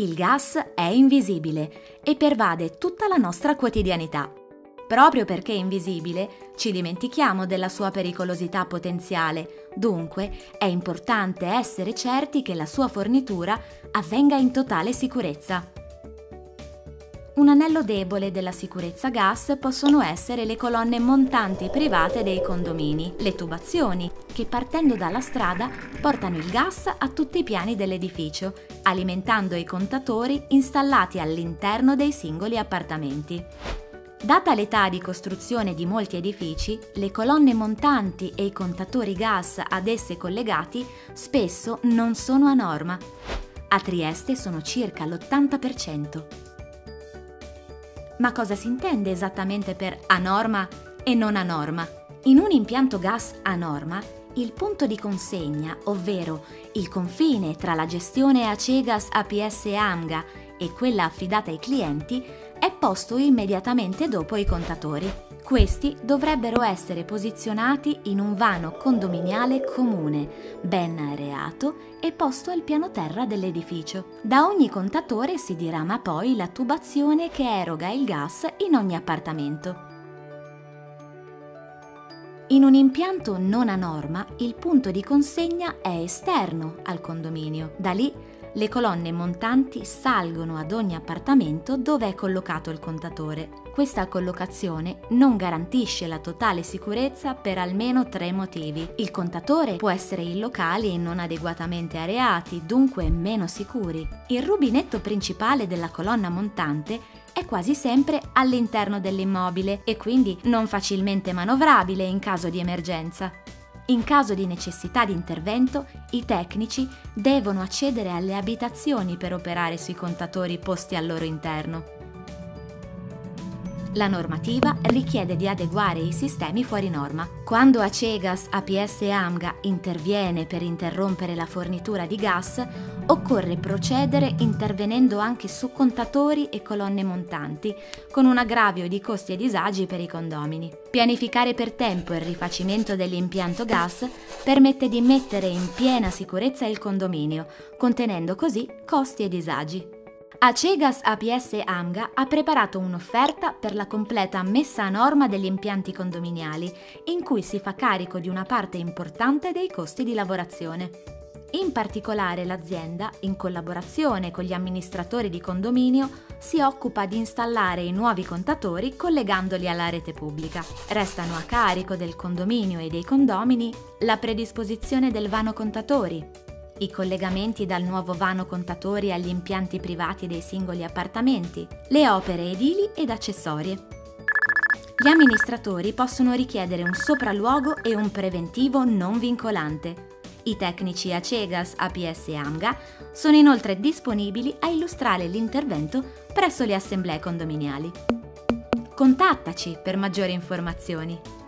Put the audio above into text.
Il gas è invisibile e pervade tutta la nostra quotidianità. Proprio perché è invisibile, ci dimentichiamo della sua pericolosità potenziale, dunque è importante essere certi che la sua fornitura avvenga in totale sicurezza. Un anello debole della sicurezza gas possono essere le colonne montanti private dei condomini, le tubazioni, che partendo dalla strada portano il gas a tutti i piani dell'edificio, alimentando i contatori installati all'interno dei singoli appartamenti. Data l'età di costruzione di molti edifici, le colonne montanti e i contatori gas ad esse collegati spesso non sono a norma. A Trieste sono circa l'80%. Ma cosa si intende esattamente per a norma e non a norma? In un impianto gas a norma, il punto di consegna, ovvero il confine tra la gestione Acegas APS AMGA e quella affidata ai clienti, è posto immediatamente dopo i contatori. Questi dovrebbero essere posizionati in un vano condominiale comune, ben areato e posto al piano terra dell'edificio. Da ogni contatore si dirama poi la tubazione che eroga il gas in ogni appartamento. In un impianto non a norma, il punto di consegna è esterno al condominio. Da lì le colonne montanti salgono ad ogni appartamento dove è collocato il contatore. Questa collocazione non garantisce la totale sicurezza per almeno 3 motivi. Il contatore può essere in locali non adeguatamente areati, dunque meno sicuri. Il rubinetto principale della colonna montante è quasi sempre all'interno dell'immobile e quindi non facilmente manovrabile in caso di emergenza. In caso di necessità di intervento, i tecnici devono accedere alle abitazioni per operare sui contatori posti al loro interno. La normativa richiede di adeguare i sistemi fuori norma. Quando Acegas APS AMGA interviene per interrompere la fornitura di gas, occorre procedere intervenendo anche su contatori e colonne montanti, con un aggravio di costi e disagi per i condomini. Pianificare per tempo il rifacimento dell'impianto gas permette di mettere in piena sicurezza il condominio, contenendo così costi e disagi. Acegas APS AMGA ha preparato un'offerta per la completa messa a norma degli impianti condominiali, in cui si fa carico di una parte importante dei costi di lavorazione. In particolare l'azienda, in collaborazione con gli amministratori di condominio, si occupa di installare i nuovi contatori collegandoli alla rete pubblica. Restano a carico del condominio e dei condomini la predisposizione del vano contatori, i collegamenti dal nuovo vano contatori agli impianti privati dei singoli appartamenti, le opere edili ed accessorie. Gli amministratori possono richiedere un sopralluogo e un preventivo non vincolante. I tecnici Acegas APS AMGA sono inoltre disponibili a illustrare l'intervento presso le assemblee condominiali. Contattaci per maggiori informazioni.